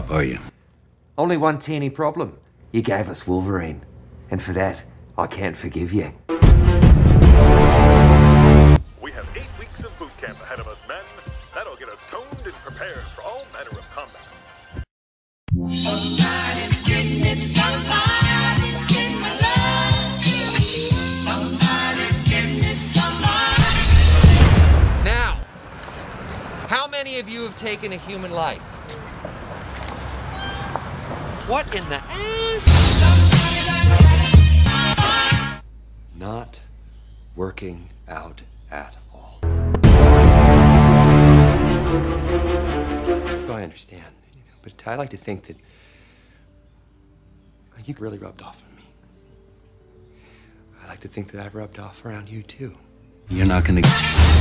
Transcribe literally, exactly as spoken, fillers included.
are you? Only one teeny problem. You gave us Wolverine. And for that, I can't forgive you. We have eight weeks of boot camp ahead of us, men. That'll get us toned and prepared for all manner of combat. Somebody's getting it, somebody's getting love. Somebody's getting it, somebody. Now, how many of you have taken a human life? What in the ass? Not working out at all. So I understand, you know, but I like to think that like, you really rubbed off on me. I like to think that I've rubbed off around you too. You're not gonna